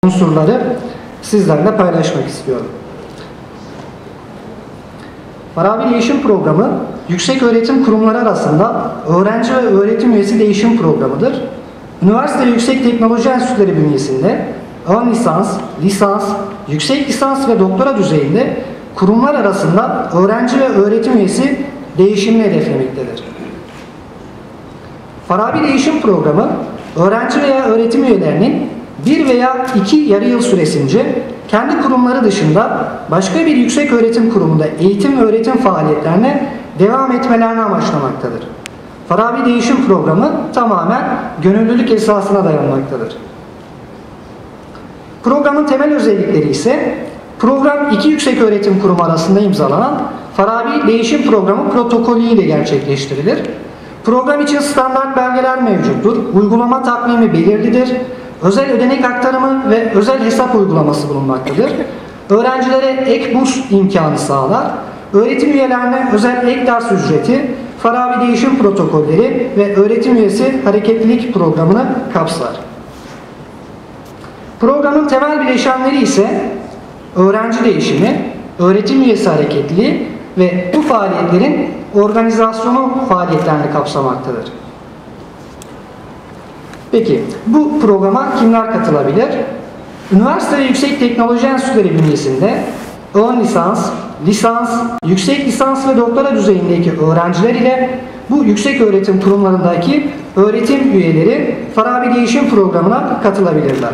unsurları sizlerle paylaşmak istiyorum. Farabi Değişim Programı, yükseköğretim kurumları arasında öğrenci ve öğretim üyesi değişim programıdır. Üniversite ve yüksek teknoloji enstitüleri bünyesinde ön lisans, lisans, yüksek lisans ve doktora düzeyinde kurumlar arasında öğrenci ve öğretim üyesi değişimini hedeflemektedir. Farabi Değişim Programı, öğrenci veya öğretim üyelerinin 1 veya 2 yarı yıl süresince kendi kurumları dışında başka bir yüksek öğretim kurumunda eğitim ve öğretim faaliyetlerine devam etmelerini amaçlamaktadır. Farabi Değişim Programı tamamen gönüllülük esasına dayanmaktadır. Programın temel özellikleri ise program 2 yüksek öğretim kurumu arasında imzalanan Farabi Değişim Programı protokolü ile gerçekleştirilir. Program için standart belgeler mevcuttur. Uygulama takvimi belirlidir. Özel ödenek aktarımı ve özel hesap uygulaması bulunmaktadır. Öğrencilere ek burs imkanı sağlar. Öğretim üyelerine özel ek ders ücreti, Farabi Değişim Protokolleri ve öğretim üyesi hareketlilik programını kapsar. Programın temel bileşenleri ise öğrenci değişimi, öğretim üyesi hareketliliği ve bu faaliyetlerin organizasyonu faaliyetlerini kapsamaktadır. Peki, bu programa kimler katılabilir? Üniversite ve yüksek teknoloji enstitüleri bünyesinde ön lisans, lisans, yüksek lisans ve doktora düzeyindeki öğrenciler ile bu yüksek öğretim kurumlarındaki öğretim üyeleri Farabi Değişim Programı'na katılabilirler.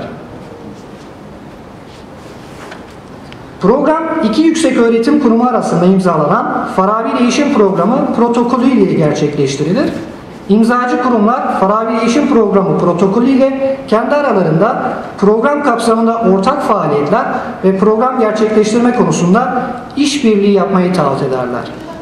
Program 2 yüksek öğretim kurumu arasında imzalanan Farabi Değişim Programı protokolü ile gerçekleştirilir. İmzacı kurumlar Farabi Değişim Programı protokolü ile kendi aralarında program kapsamında ortak faaliyetler ve program gerçekleştirme konusunda işbirliği yapmayı taahhüt ederler.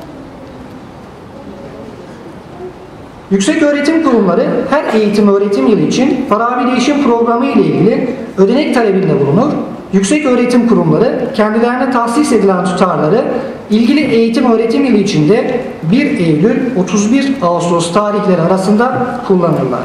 Yüksek öğretim kurumları her eğitim öğretim yılı için Farabi Değişim Programı ile ilgili ödenek talebinde bulunur. Yüksek öğretim kurumları kendilerine tahsis edilen tutarları ilgili eğitim öğretim yılı içinde 1 Eylül 31 Ağustos tarihleri arasında kullanırlar.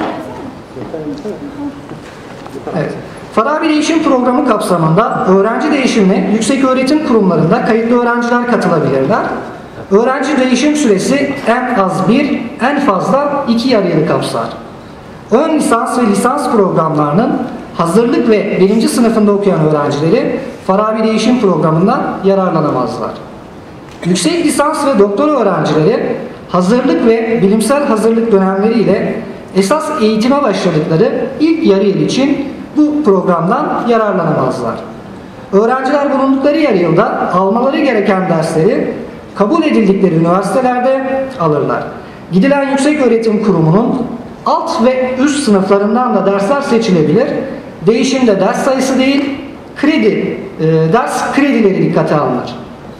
Evet. Farabi Değişim Programı kapsamında öğrenci değişimine yüksek öğretim kurumlarında kayıtlı öğrenciler katılabilirler. Öğrenci değişim süresi en az 1, en fazla 2 yarı yılı kapsar. Ön lisans ve lisans programlarının hazırlık ve 1. sınıfında okuyan öğrencileri Farabi Değişim Programı'ndan yararlanamazlar. Yüksek lisans ve doktora öğrencileri hazırlık ve bilimsel hazırlık dönemleriyle esas eğitime başladıkları ilk yarı yıl için bu programdan yararlanamazlar. Öğrenciler bulundukları yarı yılda almaları gereken dersleri kabul edildikleri üniversitelerde alırlar. Gidilen yüksek öğretim kurumunun alt ve üst sınıflarından da dersler seçilebilir. Değişimde ders sayısı değil, ders kredileri dikkate alınır.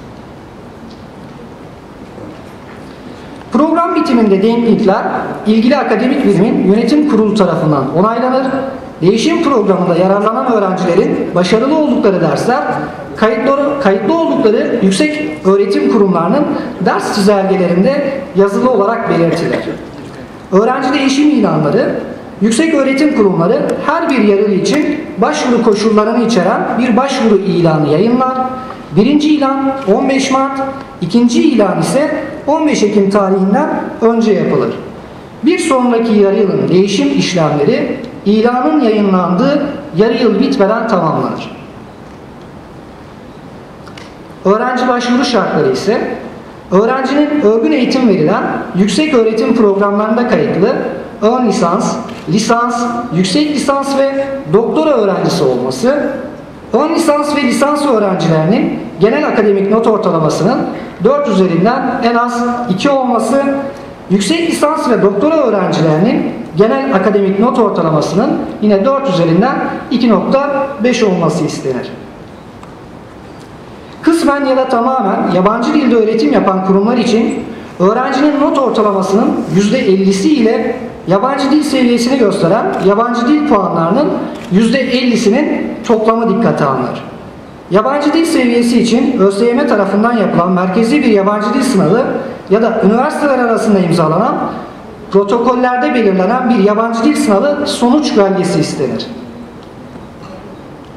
Program bitiminde denklikler ilgili akademik birimin yönetim kurulu tarafından onaylanır. Değişim programında yararlanan öğrencilerin başarılı oldukları dersler kayıtlı oldukları yüksek öğretim kurumlarının ders çizelgelerinde yazılı olarak belirtilir. Öğrenci değişim ilanları, yüksek öğretim kurumları her bir yarı yıl için başvuru koşullarını içeren bir başvuru ilanı yayınlar. Birinci ilan 15 Mart, ikinci ilan ise 15 Ekim tarihinden önce yapılır. Bir sonraki yarı yılın değişim işlemleri ilanın yayınlandığı yarı yıl bitmeden tamamlanır. Öğrenci başvuru şartları ise öğrencinin örgün eğitim verilen yüksek öğretim programlarında kayıtlı ön lisans, lisans, yüksek lisans ve doktora öğrencisi olması, ön lisans ve lisans öğrencilerinin genel akademik not ortalamasının 4 üzerinden en az 2 olması, yüksek lisans ve doktora öğrencilerinin genel akademik not ortalamasının yine 4 üzerinden 2.5 olması istenir. Kısmen ya da tamamen yabancı dilde öğretim yapan kurumlar için öğrencinin not ortalamasının %50'si ile yabancı dil seviyesini gösteren yabancı dil puanlarının %50'sinin toplamı dikkate alınır. Yabancı dil seviyesi için ÖSYM tarafından yapılan merkezi bir yabancı dil sınavı ya da üniversiteler arasında imzalanan protokollerde belirlenen bir yabancı dil sınavı sonuç belgesi istenir.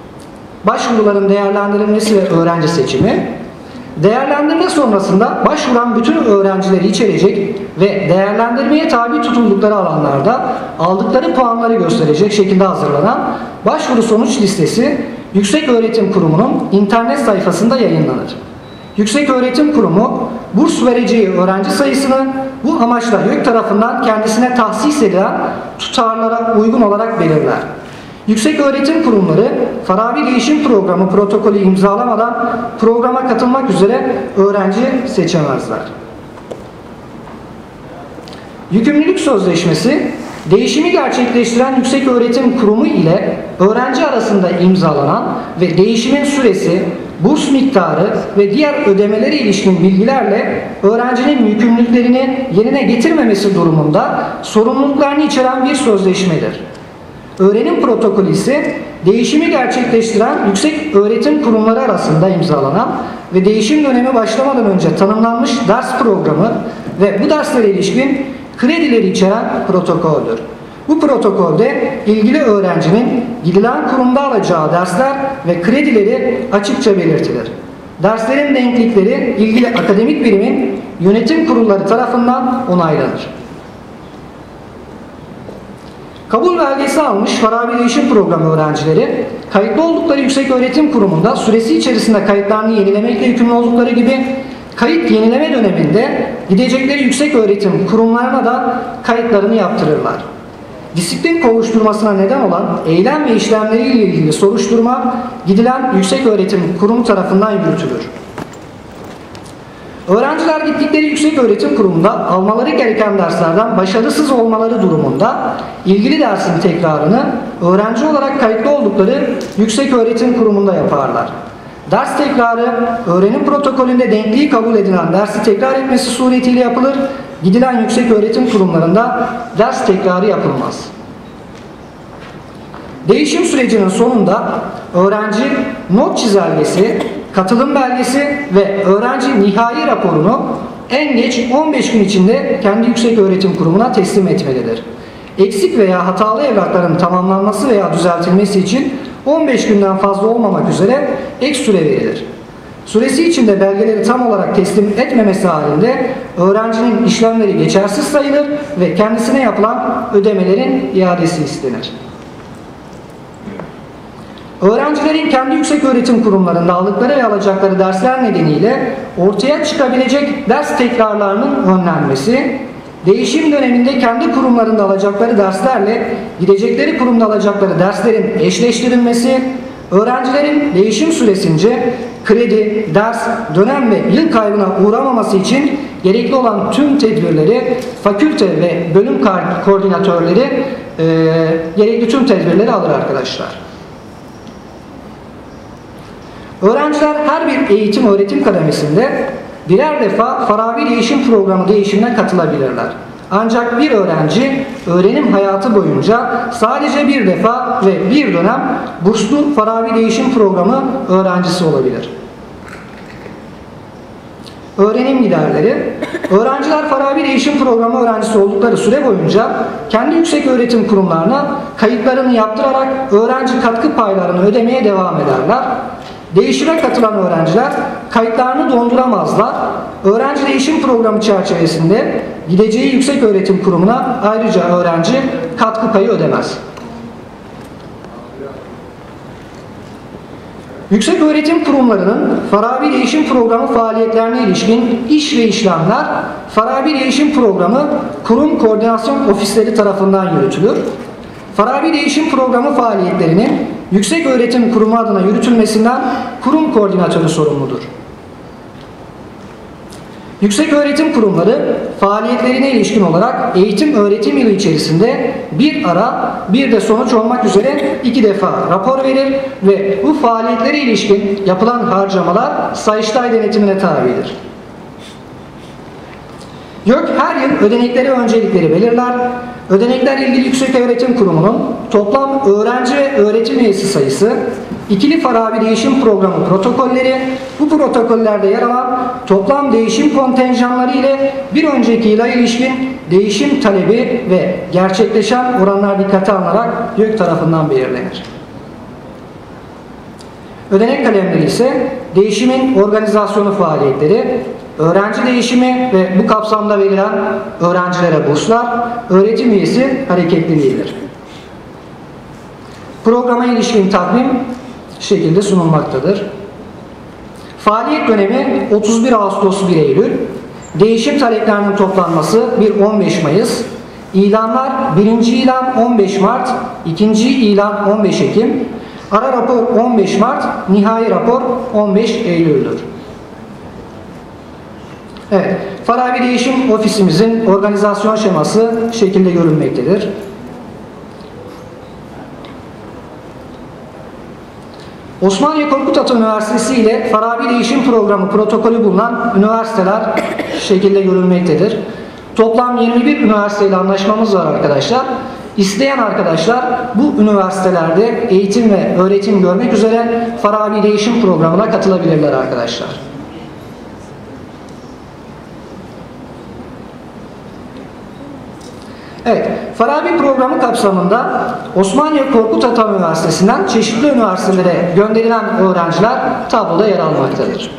başvuruların değerlendirilmesi ve öğrenci seçimi, değerlendirme sonrasında başvuran bütün öğrencileri içerecek ve değerlendirmeye tabi tutuldukları alanlarda aldıkları puanları gösterecek şekilde hazırlanan başvuru sonuç listesi Yükseköğretim Kurumu'nun internet sayfasında yayınlanır. Yükseköğretim Kurumu burs vereceği öğrenci sayısını bu amaçla YÖK tarafından kendisine tahsis edilen tutarlara uygun olarak belirler. Yükseköğretim kurumları Farabi Değişim Programı protokolü imzalamadan programa katılmak üzere öğrenci seçemezler. Yükümlülük sözleşmesi, değişimi gerçekleştiren Yükseköğretim Kurumu ile öğrenci arasında imzalanan ve değişimin süresi, burs miktarı ve diğer ödemelere ilişkin bilgilerle öğrencinin yükümlülüklerini yerine getirmemesi durumunda sorumluluklarını içeren bir sözleşmedir. Öğrenim protokolü ise değişimi gerçekleştiren yüksek öğretim kurumları arasında imzalanan ve değişim dönemi başlamadan önce tanımlanmış ders programı ve bu derslere ilişkin kredileri içeren protokoldür. Bu protokolde ilgili öğrencinin gidilen kurumda alacağı dersler ve kredileri açıkça belirtilir. Derslerin denklikleri ilgili akademik birimin yönetim kurulları tarafından onaylanır. Kabul belgesi almış Farabi Değişim Programı öğrencileri, kayıtlı oldukları Yükseköğretim Kurumu'nda süresi içerisinde kayıtlarını yenilemekle yükümlü oldukları gibi, kayıt yenileme döneminde gidecekleri yükseköğretim kurumlarına da kayıtlarını yaptırırlar. Disiplin kovuşturmasına neden olan eylem ve işlemleriyle ilgili soruşturma gidilen Yükseköğretim Kurumu tarafından yürütülür. Öğrenciler gittikleri Yükseköğretim Kurumu'nda almaları gereken derslerden başarısız olmaları durumunda ilgili dersin tekrarını öğrenci olarak kayıtlı oldukları Yükseköğretim Kurumu'nda yaparlar. Ders tekrarı öğrenim protokolünde denkliği kabul edilen dersi tekrar etmesi suretiyle yapılır. Gidilen yükseköğretim kurumlarında ders tekrarı yapılmaz. Değişim sürecinin sonunda öğrenci not çizelgesi, katılım belgesi ve öğrenci nihai raporunu en geç 15 gün içinde kendi yükseköğretim kurumuna teslim etmelidir. Eksik veya hatalı evrakların tamamlanması veya düzeltilmesi için 15 günden fazla olmamak üzere ek süre verilir. Süresi içinde belgeleri tam olarak teslim etmemesi halinde öğrencinin işlemleri geçersiz sayılır ve kendisine yapılan ödemelerin iadesi istenir. Öğrencilerin kendi yükseköğretim kurumlarında aldıkları ve alacakları dersler nedeniyle ortaya çıkabilecek ders tekrarlarının önlenmesi, değişim döneminde kendi kurumlarında alacakları derslerle gidecekleri kurumda alacakları derslerin eşleştirilmesi, öğrencilerin değişim süresince kredi, ders, dönem ve yıl kaybına uğramaması için gerekli olan tüm tedbirleri fakülte ve bölüm koordinatörleri gerekli tüm tedbirleri alır arkadaşlar. Öğrenciler her bir eğitim öğretim kademesinde birer defa Farabi Değişim Programı değişimine katılabilirler. Ancak bir öğrenci öğrenim hayatı boyunca sadece bir defa ve bir dönem burslu Farabi Değişim Programı öğrencisi olabilir. Öğrenim giderleri. Öğrenciler Farabi Değişim Programı öğrencisi oldukları süre boyunca kendi yükseköğretim kurumlarına kayıtlarını yaptırarak öğrenci katkı paylarını ödemeye devam ederler. Değişime katılan öğrenciler kayıtlarını donduramazlar. Öğrenci değişim programı çerçevesinde gideceği yükseköğretim kurumuna ayrıca öğrenci katkı payı ödemez. Yükseköğretim kurumlarının Farabi Değişim Programı faaliyetlerine ilişkin iş ve işlemler Farabi Değişim Programı kurum koordinasyon ofisleri tarafından yürütülür. Farabi Değişim Programı faaliyetlerinin Yükseköğretim Kurumu adına yürütülmesinden kurum koordinatörü sorumludur. Yükseköğretim kurumları faaliyetlerine ilişkin olarak eğitim öğretim yılı içerisinde bir ara bir de sonuç olmak üzere 2 defa rapor verir ve bu faaliyetlere ilişkin yapılan harcamalar Sayıştay denetimine tabidir. YÖK her yıl ödenekleri öncelikleri belirler. Ödenekler ilgili Yükseköğretim Kurumu'nun toplam öğrenci ve öğretim üyesi sayısı, ikili Farabi Değişim Programı protokolleri, bu protokollerde yer alan toplam değişim kontenjanları ile bir önceki yıla ilişkin değişim talebi ve gerçekleşen oranlar dikkate alınarak YÖK tarafından belirlenir. Ödenek kalemleri ise değişimin organizasyonu faaliyetleri, öğrenci değişimi ve bu kapsamda verilen öğrencilere burslar, öğretim üyesi hareketliliğidir. Programa ilişkin takvim şekilde sunulmaktadır. Faaliyet dönemi 31 Ağustos 1 Eylül, değişim taleplerinin toplanması 1-15 Mayıs, ilanlar 1. ilan 15 Mart, 2. ilan 15 Ekim, ara rapor 15 Mart, nihai rapor 15 Eylül'dür. Evet, Farabi Değişim Ofisimizin organizasyon şeması şekilde görülmektedir. Osmaniye Korkut Ata Üniversitesi ile Farabi Değişim Programı protokolü bulunan üniversiteler şekilde görülmektedir. Toplam 21 üniversiteyle anlaşmamız var arkadaşlar. İsteyen arkadaşlar bu üniversitelerde eğitim ve öğretim görmek üzere Farabi Değişim Programı'na katılabilirler arkadaşlar. Evet, Farabi programı kapsamında Osmaniye Korkut Ata Üniversitesi'nden çeşitli üniversitelere gönderilen öğrenciler tabloda yer almaktadır.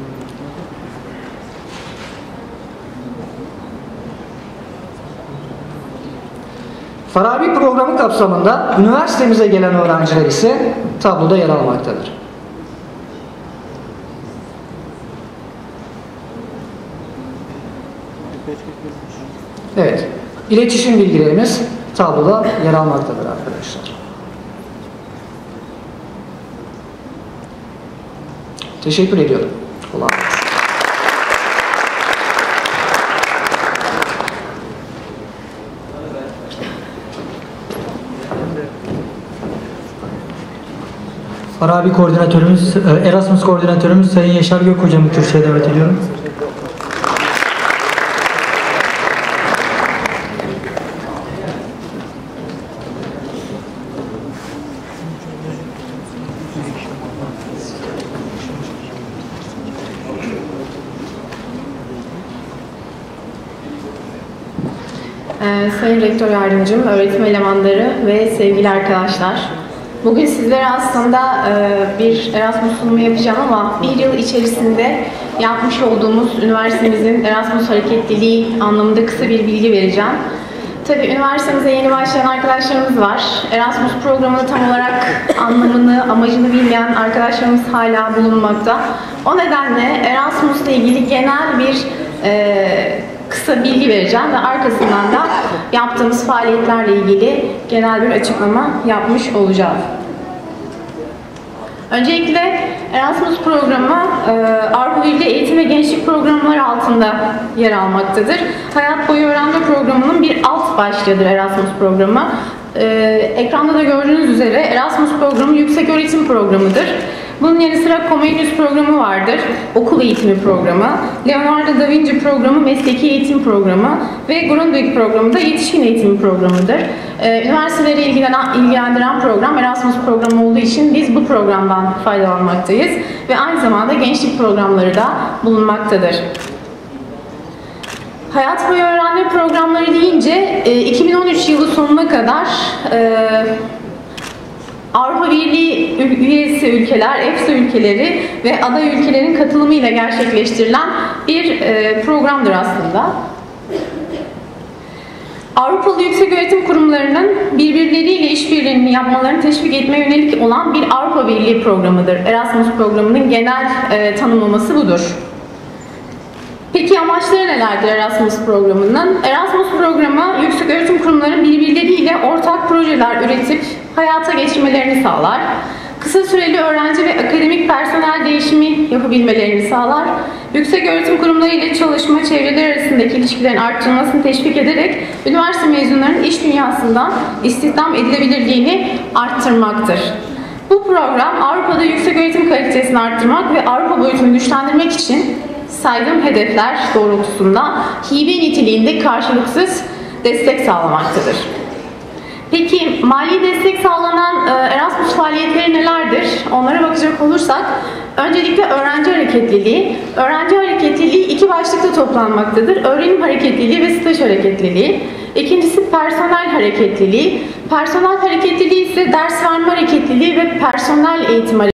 Farabi programı kapsamında üniversitemize gelen öğrenciler ise tabloda yer almaktadır. Evet, iletişim bilgilerimiz tabloda yer almaktadır arkadaşlar. Teşekkür ediyorum. Kolay gelsin. Farabi koordinatörümüz, Erasmus koordinatörümüz Sayın Yaşar Gök hocamı kürsüye davet ediyorum. Sayın Rektör Yardımcım, öğretim elemanları ve sevgili arkadaşlar. Bugün sizlere aslında bir Erasmus sunumu yapacağım ama bir yıl içerisinde yapmış olduğumuz üniversitemizin Erasmus hareketliliği anlamında kısa bir bilgi vereceğim. Tabii üniversitemize yeni başlayan arkadaşlarımız var. Erasmus programını tam olarak anlamını, amacını bilmeyen arkadaşlarımız hala bulunmakta. O nedenle Erasmus'la ilgili genel bir kısa bilgi vereceğim ve arkasından da yaptığımız faaliyetlerle ilgili genel bir açıklama yapmış olacağım. Öncelikle Erasmus programı Avrupa Birliği Eğitim ve Gençlik Programları altında yer almaktadır. Hayat boyu öğrenme programının bir alt başlığıdır Erasmus programı. Ekranda da gördüğünüz üzere Erasmus programı yüksek öğretim programıdır. Bunun yanı sıra Comenius programı vardır, okul eğitimi programı, Leonardo da Vinci programı mesleki eğitim programı ve Grundtvig programı da yetişkin eğitimi programıdır. Üniversiteleri ilgilendiren program Erasmus programı olduğu için biz bu programdan faydalanmaktayız ve aynı zamanda gençlik programları da bulunmaktadır. Hayat boyu öğrenme programları deyince 2013 yılı sonuna kadar Avrupa Birliği üyesi ülkeler, EFTA ülkeleri ve aday ülkelerin katılımıyla gerçekleştirilen bir programdır aslında. Avrupalı yükseköğretim kurumlarının birbirleriyle işbirliğini yapmalarını teşvik etmeye yönelik olan bir Avrupa Birliği programıdır. Erasmus programının genel tanımlaması budur. Peki amaçları nelerdir Erasmus programının? Erasmus programı yükseköğretim kurumlarının birbirleriyle ortak projeler üretip hayata geçirmelerini sağlar. Kısa süreli öğrenci ve akademik personel değişimi yapabilmelerini sağlar. Yükseköğretim kurumları ile çalışma çevreler arasındaki ilişkilerin arttırılmasını teşvik ederek üniversite mezunlarının iş dünyasından istihdam edilebilirliğini arttırmaktır. Bu program Avrupa'da yükseköğretim kalitesini arttırmak ve Avrupa boyutunu güçlendirmek için saydığım hedefler doğrultusunda hibe niteliğinde karşılıksız destek sağlamaktadır. Peki mali destek sağlanan Erasmus faaliyetleri nelerdir? Onlara bakacak olursak öncelikle öğrenci hareketliliği. Öğrenci hareketliliği iki başlıkta toplanmaktadır. Öğrenim hareketliliği ve staj hareketliliği. İkincisi personel hareketliliği. Personel hareketliliği ise ders verme hareketliliği ve personel eğitim hareketliliği.